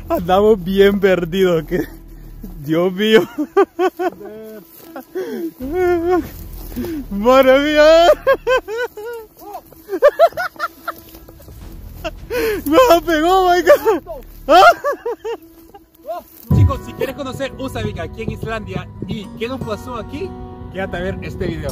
Andamos bien perdidos, que Dios mío. Madre mía. Me pegó, my God. Chicos, si quieres conocer Húsavík aquí en Islandia y qué nos pasó aquí, quédate a ver este video.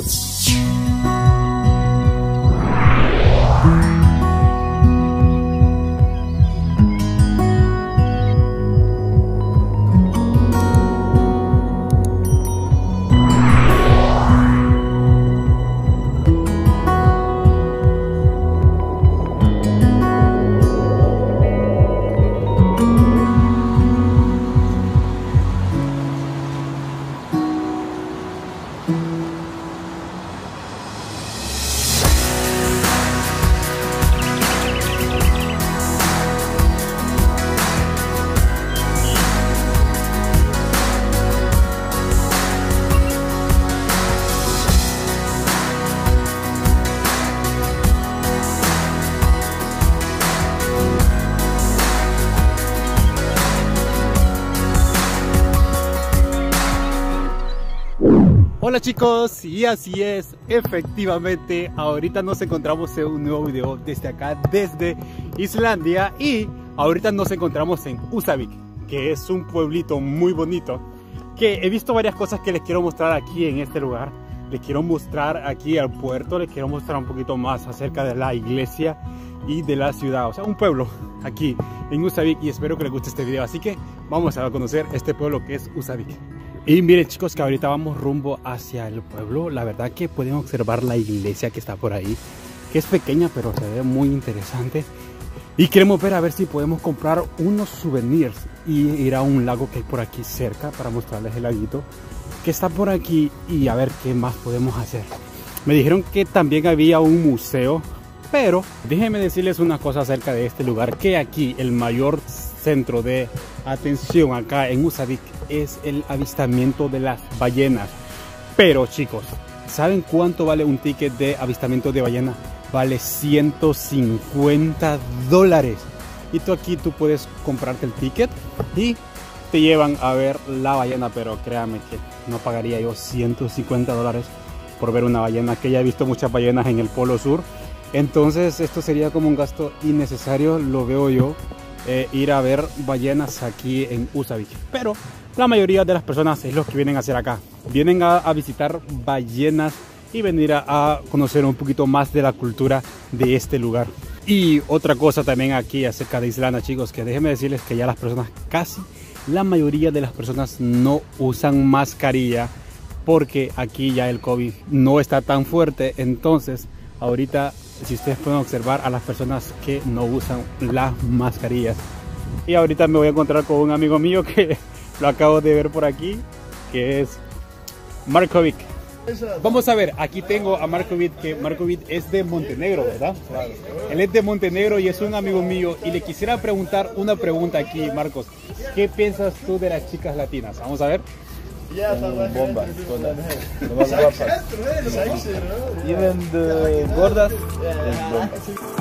Hola chicos, y así es, efectivamente, ahorita nos encontramos en un nuevo video desde acá, desde Islandia, y ahorita nos encontramos en Húsavík, que es un pueblito muy bonito, que he visto varias cosas que les quiero mostrar aquí en este lugar. Les quiero mostrar aquí al puerto, les quiero mostrar un poquito más acerca de la iglesia y de la ciudad, o sea, un pueblo aquí en Húsavík, y espero que les guste este video, así que vamos a conocer este pueblo que es Húsavík. Y miren chicos, que ahorita vamos rumbo hacia el pueblo. La verdad que pueden observar la iglesia que está por ahí, que es pequeña pero se ve muy interesante. Y queremos ver a ver si podemos comprar unos souvenirs y ir a un lago que hay por aquí cerca para mostrarles el laguito que está por aquí y a ver qué más podemos hacer. Me dijeron que también había un museo, pero déjenme decirles una cosa acerca de este lugar, que aquí el mayor centro de atención acá en Húsavík es el avistamiento de las ballenas. Pero chicos, ¿saben cuánto vale un ticket de avistamiento de ballena? Vale $150. Y tú aquí puedes comprarte el ticket y te llevan a ver la ballena, pero créanme que no pagaría yo $150 por ver una ballena, que ya he visto muchas ballenas en el Polo Sur. Entonces esto sería como un gasto innecesario, lo veo yo, ir a ver ballenas aquí en Húsavík. Pero la mayoría de las personas es lo que vienen a hacer acá. Vienen a visitar ballenas y venir a conocer un poquito más de la cultura de este lugar. Y otra cosa también aquí acerca de Islandia, chicos, que déjenme decirles que ya las personas, casi la mayoría de las personas no usan mascarilla, porque aquí ya el COVID no está tan fuerte. Entonces ahorita, si ustedes pueden observar a las personas que no usan las mascarillas. Y ahorita me voy a encontrar con un amigo mío que lo acabo de ver por aquí, que es Markovic. Vamos a ver, aquí tengo a Markovic, que Markovic es de Montenegro, ¿verdad? Claro. Él es de Montenegro y es un amigo mío, y le quisiera preguntar una pregunta aquí, Marcos. ¿Qué piensas tú de las chicas latinas? Vamos a ver. Bombas, todas. Lo más guapas. Even the gordas, es bombas.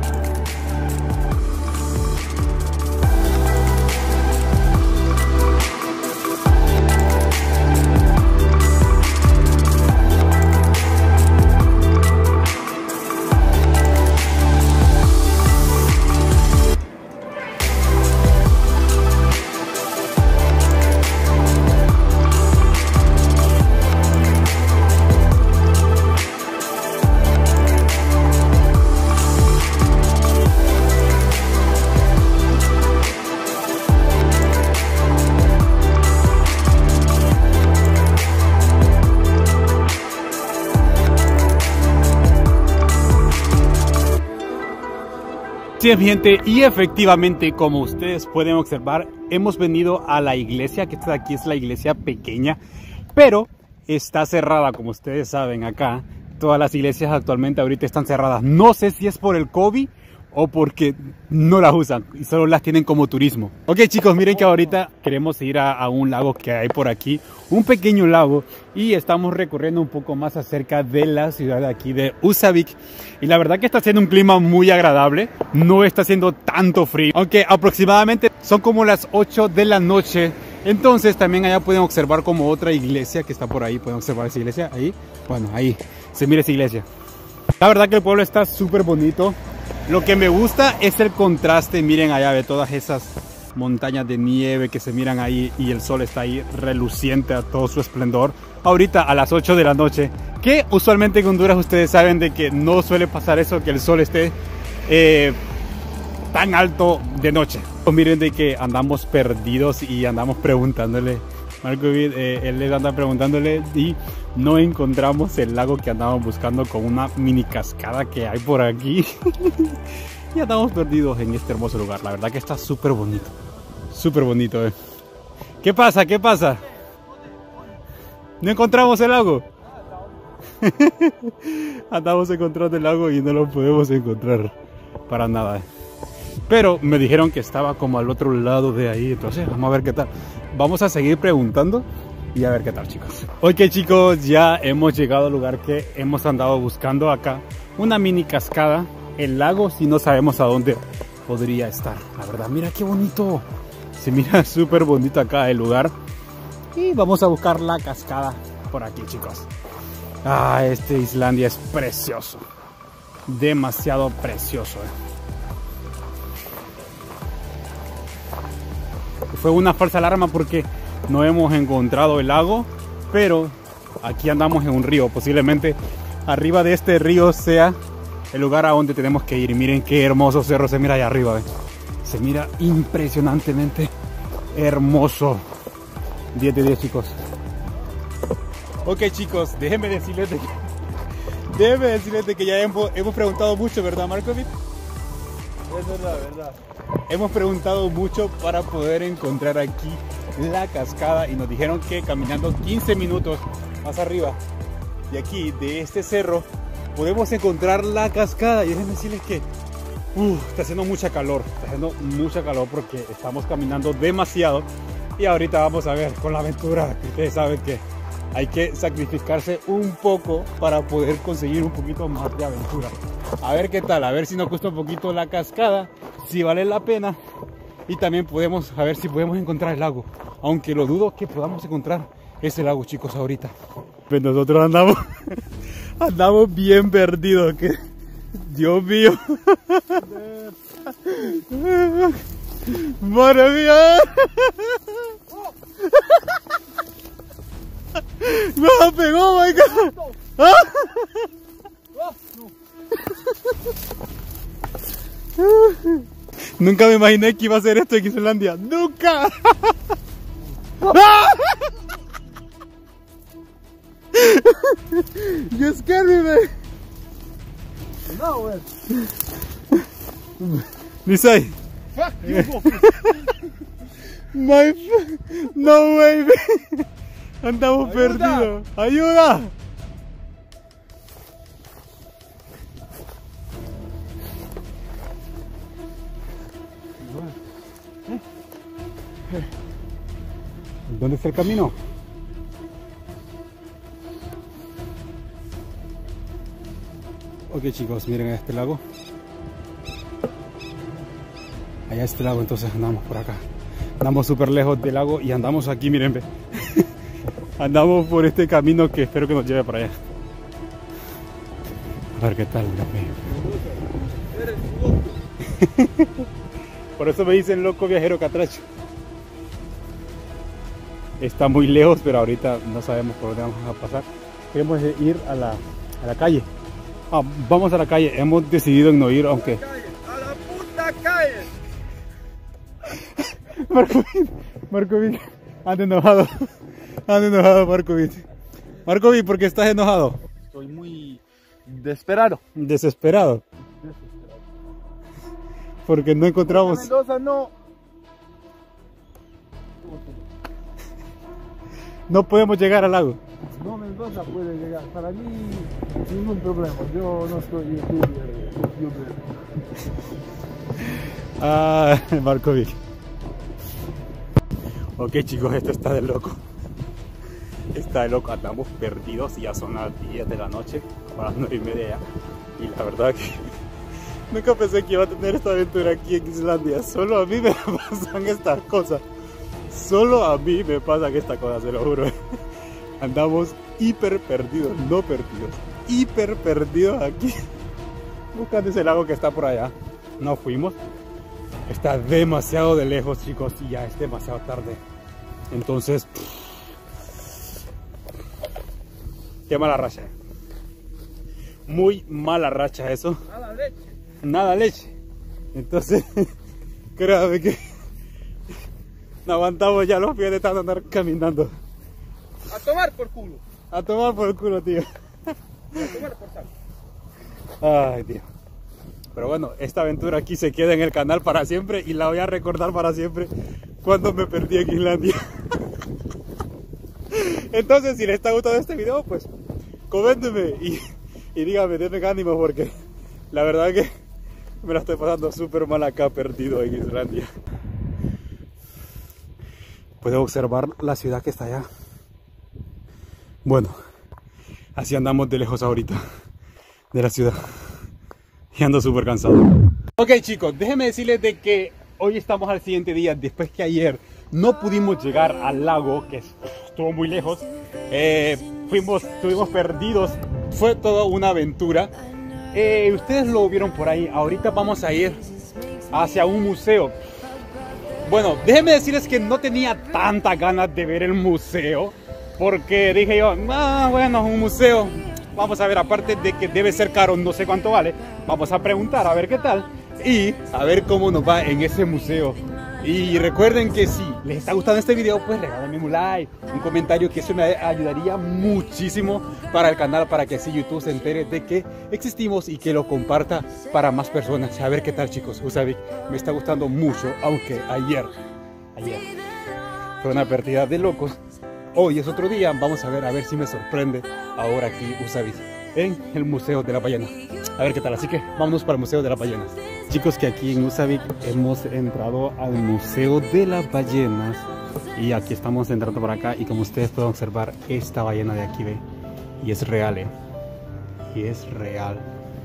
Sí, gente, y efectivamente, como ustedes pueden observar, hemos venido a la iglesia, que esta de aquí es la iglesia pequeña, pero está cerrada, como ustedes saben acá. Todas las iglesias actualmente ahorita están cerradas. No sé si es por el COVID o porque no las usan y solo las tienen como turismo. Ok chicos, miren que ahorita queremos ir a un lago que hay por aquí, un pequeño lago, y estamos recorriendo un poco más acerca de la ciudad de aquí de Husavik, y la verdad que está haciendo un clima muy agradable, no está haciendo tanto frío, aunque aproximadamente son como las 8 de la noche. Entonces también allá pueden observar como otra iglesia que está por ahí, pueden observar esa iglesia ahí, bueno, ahí se mira esa iglesia. La verdad que el pueblo está súper bonito. Lo que me gusta es el contraste, miren allá de todas esas montañas de nieve que se miran ahí y el sol está ahí reluciente a todo su esplendor. Ahorita a las 8 de la noche, que usualmente en Honduras ustedes saben de que no suele pasar eso, que el sol esté tan alto de noche. Pues miren de que andamos perdidos y andamos preguntándole, Markovic, él les anda preguntándole y no encontramos el lago que andábamos buscando con una mini cascada que hay por aquí. Y andamos perdidos en este hermoso lugar. La verdad que está súper bonito. Súper bonito, ¿Qué pasa? ¿Qué pasa? ¿No encontramos el lago? Andamos encontrando el lago y no lo podemos encontrar para nada. Pero me dijeron que estaba como al otro lado de ahí. Entonces vamos a ver qué tal. Vamos a seguir preguntando y a ver qué tal, chicos. Ok chicos, ya hemos llegado al lugar que hemos andado buscando acá. Una mini cascada. El lago, si no sabemos a dónde podría estar. La verdad, mira qué bonito. Se mira súper bonito acá el lugar. Y vamos a buscar la cascada por aquí, chicos. Ah, este Islandia es precioso. Demasiado precioso, Fue una falsa alarma porque no hemos encontrado el lago, pero aquí andamos en un río. Posiblemente arriba de este río sea el lugar a donde tenemos que ir. Miren qué hermoso cerro se mira allá arriba, Se mira impresionantemente hermoso. 10 de 10, chicos. Ok chicos, déjenme decirles de que ya hemos preguntado mucho, ¿verdad, Markovic? Es verdad, verdad. Hemos preguntado mucho para poder encontrar aquí la cascada y nos dijeron que caminando 15 minutos más arriba de aquí, de este cerro, podemos encontrar la cascada. Y déjenme decirles que está haciendo mucha calor, porque estamos caminando demasiado. Y ahorita vamos a ver con la aventura, que ustedes saben que hay que sacrificarse un poco para poder conseguir un poquito más de aventura. A ver qué tal, a ver si nos cuesta un poquito la cascada, si vale la pena. Y también a ver si podemos encontrar el lago. Aunque lo dudo que podamos encontrar ese lago, chicos, ahorita. Pues nosotros andamos bien perdidos, que Dios mío. ¡Madre mía! ¡Me pegó, my God! Nunca me imaginé que iba a hacer esto en Islandia. ¡Nunca! You scared me, man. No, man. Nisai. Fuck you. No way, man. Andamos perdidos. ¡Ayuda! ¿Dónde está el camino? Ok chicos, miren a este lago. Allá este lago, entonces andamos por acá. Andamos súper lejos del lago y andamos aquí, miren. Andamos por este camino que espero que nos lleve para allá. A ver qué tal, Por eso me dicen loco viajero catracho. Está muy lejos, pero ahorita no sabemos por dónde vamos a pasar. Queremos ir a la calle. Vamos a la calle. Hemos decidido en no ir, aunque... ¡A la puta calle! Markovic, anda enojado. Anda enojado, Markovic. Markovic, ¿por qué estás enojado? Estoy muy desesperado. Desesperado. Porque no encontramos... Mendoza no. No podemos llegar al lago. No, Mendoza puede llegar. Para mí, ningún problema. Yo no soy youtuber. Ah, Markovic. Ok, chicos, esto está de loco. Está de loco, andamos perdidos y ya son las 10 de la noche, a las 9:30 ya. Y la verdad que nunca pensé que iba a tener esta aventura aquí en Islandia. Solo a mí me pasan estas cosas. Solo a mí me pasan estas cosas, se lo juro. Andamos hiper perdidos, no perdidos, hiper perdidos aquí. Buscando ese lago que está por allá. No fuimos. Está demasiado de lejos, chicos, y ya es demasiado tarde. Entonces, qué mala racha. Muy mala racha eso. Nada leche. Nada leche. Entonces, créame que no aguantamos ya los pies de tanto andar caminando. A tomar por culo. A tomar por el culo, tío. A tomar por saco. Ay, tío. Pero bueno, esta aventura aquí se queda en el canal para siempre y la voy a recordar para siempre cuando me perdí en Islandia. Entonces, si les está gustando este video, pues coméntenme y díganme, denme ánimo, porque la verdad que me la estoy pasando súper mal acá perdido en Islandia. Puedo observar la ciudad que está allá. Bueno, así andamos de lejos ahorita de la ciudad. Y ando súper cansado. Ok, chicos, déjenme decirles de que hoy estamos al siguiente día, después que ayer no pudimos llegar al lago, que estuvo muy lejos. Estuvimos perdidos, fue toda una aventura. Ustedes lo vieron por ahí. Ahorita vamos a ir hacia un museo. Bueno, déjenme decirles que no tenía tantas ganas de ver el museo, porque dije yo, bueno, un museo, vamos a ver, aparte de que debe ser caro, no sé cuánto vale, vamos a preguntar a ver qué tal y a ver cómo nos va en ese museo. Y recuerden que si les está gustando este video, pues regálenme un like, un comentario, que eso me ayudaría muchísimo para el canal, para que así YouTube se entere de que existimos y que lo comparta para más personas. A ver qué tal, chicos. Husavik me está gustando mucho, aunque ayer fue una partida de locos. Hoy es otro día, vamos a ver si me sorprende ahora aquí Husavik en el Museo de la Ballena. A ver qué tal, así que vámonos para el Museo de las Ballenas. Chicos, que aquí en Husavik hemos entrado al Museo de las Ballenas y aquí estamos entrando por acá y como ustedes pueden observar, esta ballena de aquí, ve, y es real, y es real.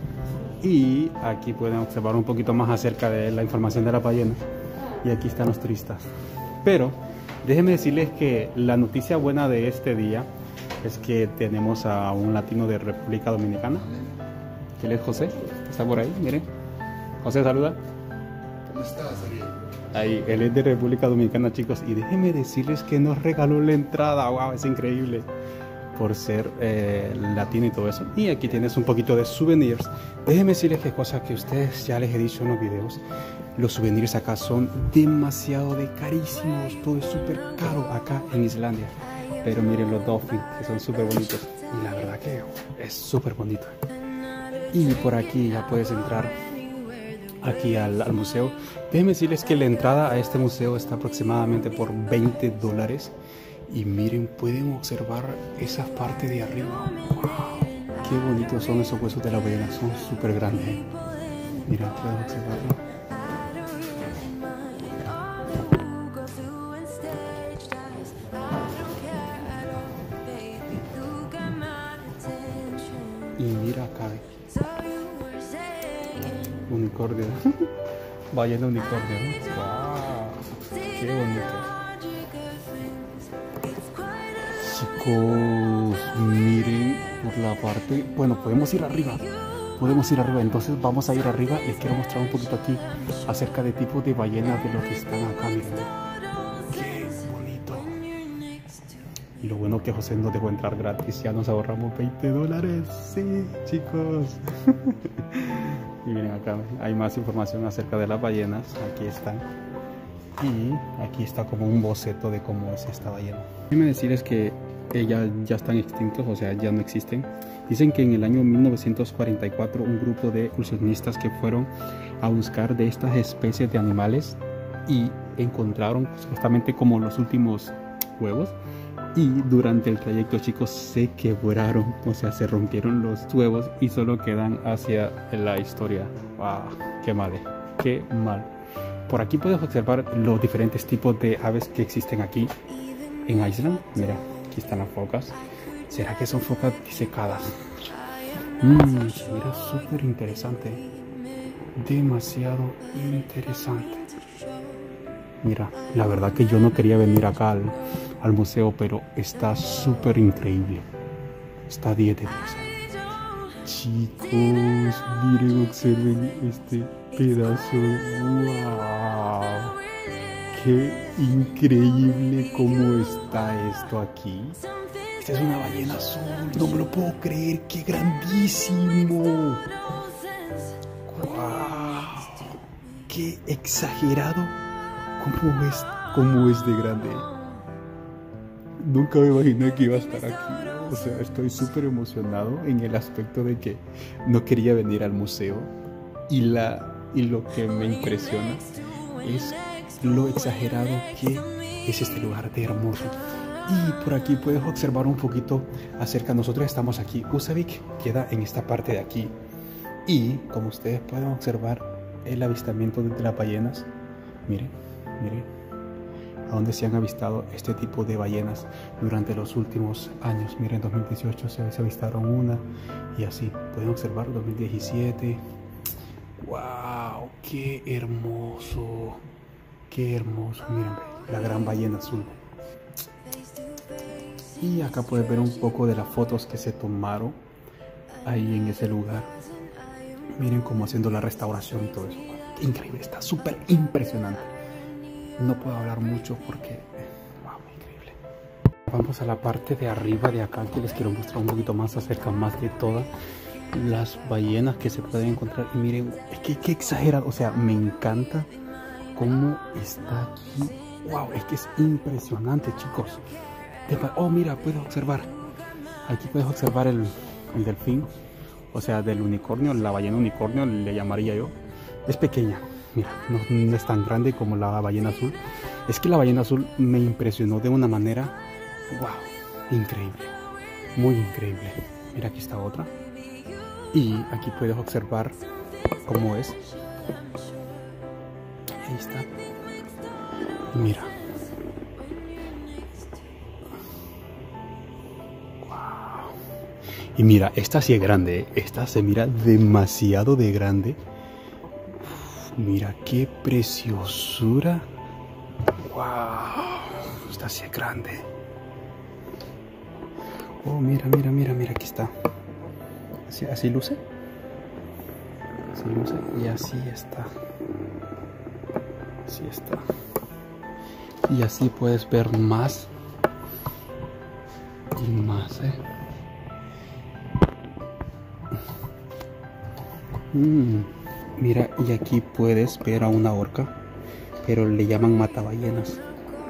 Y aquí pueden observar un poquito más acerca de la información de la ballena y aquí están los turistas. Pero déjenme decirles que la noticia buena de este día es que tenemos a un latino de República Dominicana. Él es José, está por ahí, miren. José, saluda. ¿Cómo estás, Ariel? Ahí, él es de República Dominicana, chicos. Y déjenme decirles que nos regaló la entrada. Wow, es increíble. Por ser latino y todo eso. Y aquí tienes un poquito de souvenirs. Déjenme decirles que cosa que ustedes ya les he dicho en los videos. Los souvenirs acá son demasiado carísimos. Todo es súper caro acá en Islandia. Pero miren los dolphins, que son súper bonitos. Y la verdad que es súper bonito. Y por aquí ya puedes entrar aquí al museo. Déjenme decirles que la entrada a este museo está aproximadamente por $20. Y miren, pueden observar esa parte de arriba. ¡Wow! Qué bonitos son esos huesos de la ballena, son súper grandes. Miren, pueden observarlo. Y mira acá, unicornio. Ballena unicornio. ¡Wow! ¡Qué bonito! Chicos, miren por la parte. Bueno, podemos ir arriba. Entonces vamos a ir arriba. Les quiero mostrar un poquito aquí acerca de tipos de ballenas de los que están acá. Miren, qué bonito. Y lo bueno que José nos dejó entrar gratis. Ya nos ahorramos $20. Sí, chicos. Y miren acá, hay más información acerca de las ballenas. Aquí están. Y aquí está como un boceto de cómo es esta ballena. Déjenme decirles que ellas ya están extintos, o sea, ya no existen. Dicen que en el año 1944 un grupo de excursionistas que fueron a buscar de estas especies de animales y encontraron justamente como los últimos huevos. Y durante el trayecto, chicos, se quebraron, o sea, se rompieron los huevos y solo quedan hacia la historia. ¡Wow! ¡Qué mal! ¡Qué mal! por aquí puedes observar los diferentes tipos de aves que existen aquí en Island. Mira, aquí están las focas. ¿Será que son focas disecadas? Mira, súper interesante. Demasiado interesante. Mira, la verdad que yo no quería venir acá al museo, pero está súper increíble. Está 10 de 10. Chicos, miren, observen este pedazo. ¡Wow! ¡Qué increíble cómo está esto aquí! Esta es una ballena azul. No me lo puedo creer. ¡Qué grandísimo! ¡Wow! ¡Qué exagerado! ¿Cómo es de grande? Nunca me imaginé que iba a estar aquí. O sea, estoy súper emocionado en el aspecto de que no quería venir al museo. Y lo que me impresiona es lo exagerado que es este lugar de hermoso. Y por aquí puedes observar un poquito acerca. Nosotros estamos aquí. Husavik queda en esta parte de aquí. Y como ustedes pueden observar el avistamiento de las ballenas. Miren, a donde se han avistado este tipo de ballenas durante los últimos años. Miren, en 2018 se avistaron una y así. Pueden observar 2017. ¡Wow! ¡Qué hermoso! ¡Qué hermoso! Miren, la gran ballena azul. Y acá puedes ver un poco de las fotos que se tomaron ahí en ese lugar. Miren cómo haciendo la restauración y todo eso. Increíble, está súper impresionante. No puedo hablar mucho porque... ¡wow! Increíble. Vamos a la parte de arriba de acá, que les quiero mostrar un poquito más acerca más de todas las ballenas que se pueden encontrar. Y miren, es que qué exagerado. O sea, me encanta cómo está aquí. ¡Wow! Es que es impresionante, chicos. Oh, mira, puedes observar. Aquí puedes observar el delfín. O sea, del unicornio, la ballena unicornio le llamaría yo. Es pequeña, mira, no es tan grande como la ballena azul. Es que la ballena azul me impresionó de una manera, wow, increíble, muy increíble. Mira, aquí está otra. Y aquí puedes observar cómo es. Ahí está. Mira. Wow. Y mira, esta sí es grande, ¿eh? Esta se mira demasiado de grande. Mira qué preciosura. Wow, esta sí es grande. Oh, mira, aquí está. Así luce. Así luce y así está. Así está. Y así puedes ver más y más, Mira, y aquí puedes ver a una orca, pero le llaman mataballenas.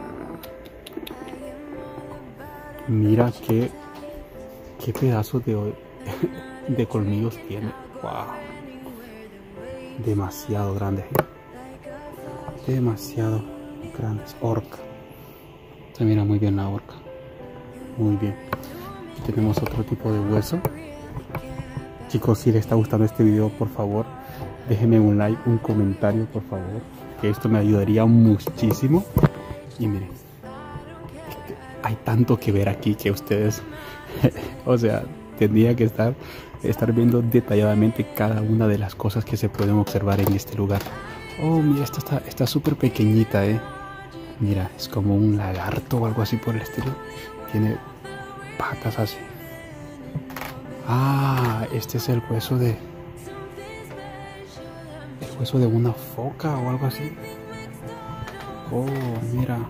Mira qué pedazo de colmillos tiene. Wow. Demasiado grande. Demasiado grandes. Orca. Se mira muy bien la orca. Muy bien. Aquí tenemos otro tipo de hueso. Chicos, si les está gustando este video, por favor, déjenme un like, un comentario, por favor, que esto me ayudaría muchísimo. Y miren, hay tanto que ver aquí que ustedes, o sea, tendría que estar viendo detalladamente cada una de las cosas que se pueden observar en este lugar. Oh, mira, esta está súper pequeñita, Mira, es como un lagarto o algo así por el estilo. Tiene patas así. Ah, este es el hueso de una foca o algo así. Oh, mira.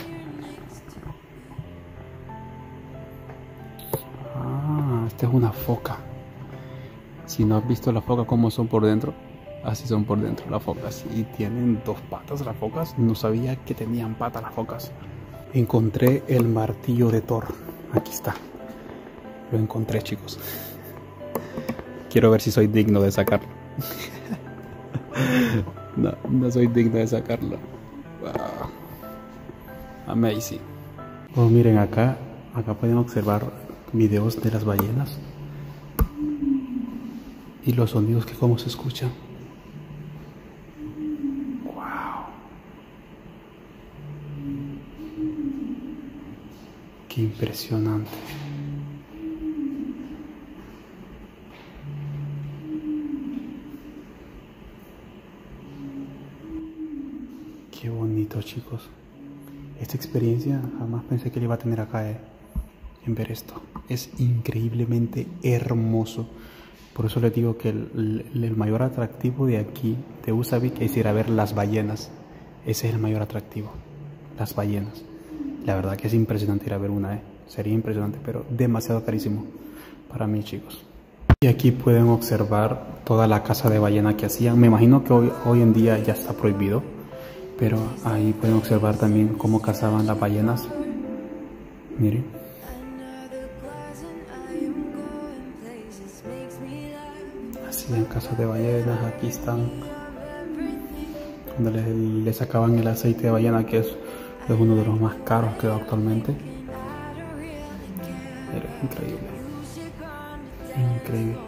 Ah, esta es una foca. Si no has visto la foca cómo son por dentro, así son por dentro las focas. Y tienen dos patas las focas. No sabía que tenían patas las focas. Encontré el martillo de Thor. Aquí está. Lo encontré, chicos. Quiero ver si soy digno de sacarlo. No soy digno de sacarlo. Wow. Amazing. Oh, miren acá pueden observar videos de las ballenas y los sonidos que cómo se escuchan. Wow. Qué impresionante. Qué bonito, chicos. Esta experiencia jamás pensé que le iba a tener acá, en ver esto. Es increíblemente hermoso. Por eso les digo que el mayor atractivo de aquí, de Húsavík, es ir a ver las ballenas. Ese es el mayor atractivo, las ballenas. La verdad que es impresionante ir a ver una, sería impresionante, pero demasiado carísimo para mí, chicos. Y aquí pueden observar toda la caza de ballena que hacían. Me imagino que hoy en día ya está prohibido, pero ahí pueden observar también cómo cazaban las ballenas. Miren. Hacían caza de ballenas. Aquí están donde le sacaban el aceite de ballena, que es uno de los más caros que actualmente. Era increíble. Increíble.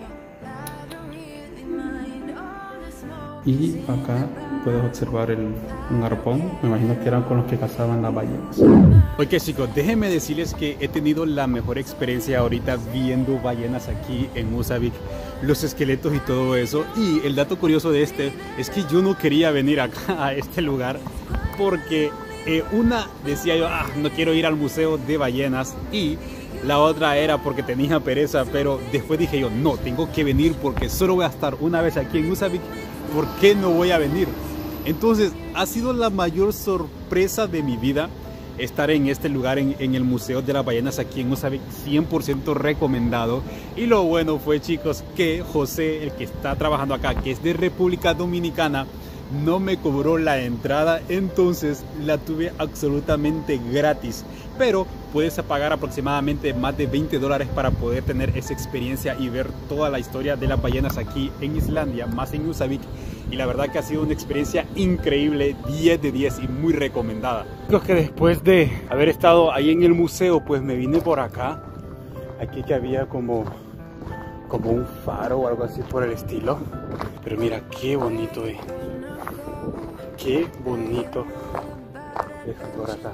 Y acá puedes observar un arpón. Me imagino que eran con los que cazaban las ballenas. Ok, chicos, déjenme decirles que he tenido la mejor experiencia ahorita viendo ballenas aquí en Húsavík, los esqueletos y todo eso. Y el dato curioso de este es que yo no quería venir acá a este lugar porque una decía yo, no quiero ir al museo de ballenas, y la otra era porque tenía pereza, pero después dije yo, no, tengo que venir porque solo voy a estar una vez aquí en Húsavík, ¿por qué no voy a venir? Entonces ha sido la mayor sorpresa de mi vida estar en este lugar, en el Museo de las Ballenas aquí en Húsavík. 100% recomendado. Y lo bueno fue, chicos, que José, el que está trabajando acá, que es de República Dominicana, no me cobró la entrada, entonces la tuve absolutamente gratis. Pero puedes pagar aproximadamente más de $20 para poder tener esa experiencia y ver toda la historia de las ballenas aquí en Islandia, más en Húsavík. Y la verdad que ha sido una experiencia increíble, 10 de 10 y muy recomendada. Creo que después de haber estado ahí en el museo, pues me vine por acá. Aquí que había como un faro o algo así por el estilo. Pero mira qué bonito es. Qué bonito es por acá.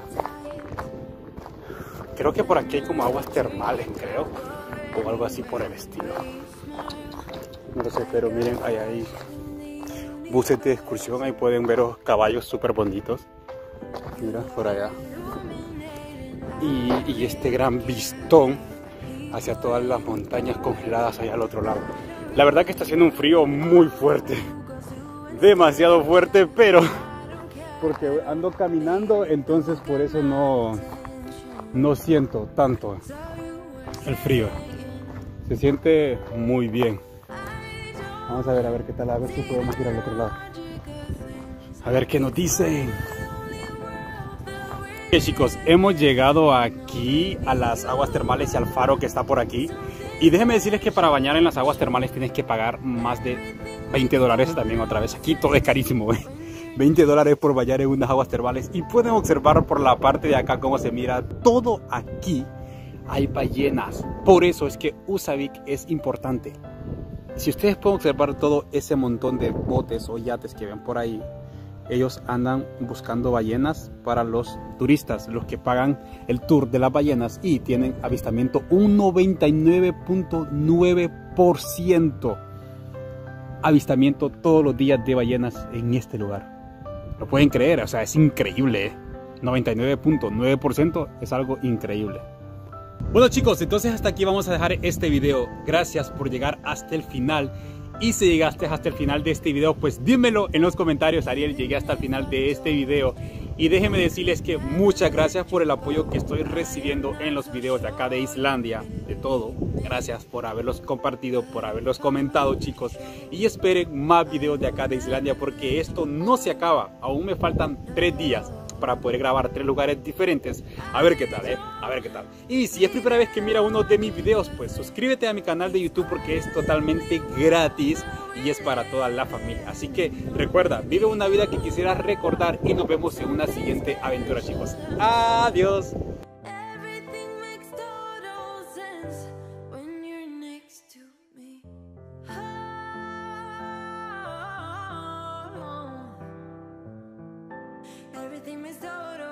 Creo que por aquí hay como aguas termales, creo, o algo así por el estilo. No lo sé, pero miren, hay buses de excursión, ahí pueden ver los caballos súper bonitos. Mira, por allá. Y este gran vistón hacia todas las montañas congeladas allá al otro lado. La verdad que está haciendo un frío muy fuerte. Demasiado fuerte, pero porque ando caminando, entonces por eso no siento tanto el frío. Se siente muy bien. Vamos a ver qué tal, a ver si podemos ir al otro lado. A ver qué nos dicen. Ok, chicos, hemos llegado aquí a las aguas termales y al faro que está por aquí. Y déjenme decirles que para bañar en las aguas termales tienes que pagar más de $20 también otra vez. Aquí todo es carísimo, $20 por bañar en unas aguas termales. Y pueden observar por la parte de acá cómo se mira todo aquí. Hay ballenas. Por eso es que Húsavík es importante. Si ustedes pueden observar todo ese montón de botes o yates que ven por ahí, ellos andan buscando ballenas para los turistas, los que pagan el tour de las ballenas, y tienen avistamiento un 99.9% avistamiento todos los días de ballenas en este lugar. Lo pueden creer, o sea, es increíble, 99.9% es algo increíble. Bueno, chicos, entonces hasta aquí vamos a dejar este video. Gracias por llegar hasta el final. Y si llegaste hasta el final de este video, pues dímelo en los comentarios: Ariel, llegué hasta el final de este video. Y déjenme decirles que muchas gracias por el apoyo que estoy recibiendo en los videos de acá de Islandia, de todo. Gracias por haberlos compartido, por haberlos comentado, chicos. Y esperen más videos de acá de Islandia, porque esto no se acaba. Aún me faltan 3 días para poder grabar 3 lugares diferentes. A ver qué tal, a ver qué tal. Y si es primera vez que mira uno de mis videos, pues suscríbete a mi canal de YouTube, porque es totalmente gratis y es para toda la familia. Así que recuerda, vive una vida que quisieras recordar, y nos vemos en una siguiente aventura, chicos. Adiós. Everything makes total